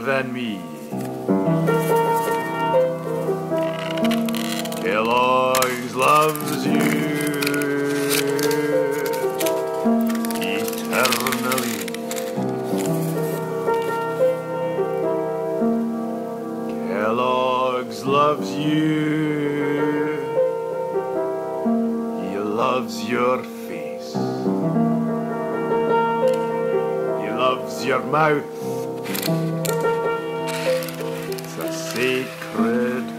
than me. Kellogg's loves you eternally. Kellogg's loves you. He loves your face. He loves your mouth. It's a sacred